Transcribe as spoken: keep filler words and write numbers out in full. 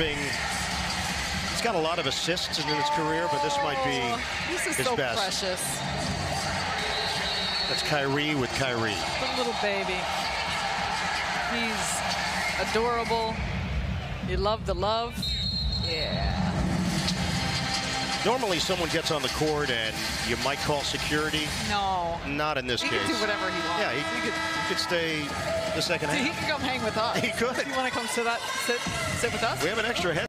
Irving, he's got a lot of assists in his career, but this might be this is his so best. precious. That's Kyrie with Kyrie. The little baby. He's adorable. You love the love. Yeah. Normally someone gets on the court and you might call security. No. Not in this he case. He can do whatever he wants. Yeah, he, he, could, he could stay the second See, half. he can come hang with us. He could. You want to come sit, that, sit, sit with us? We have an extra head.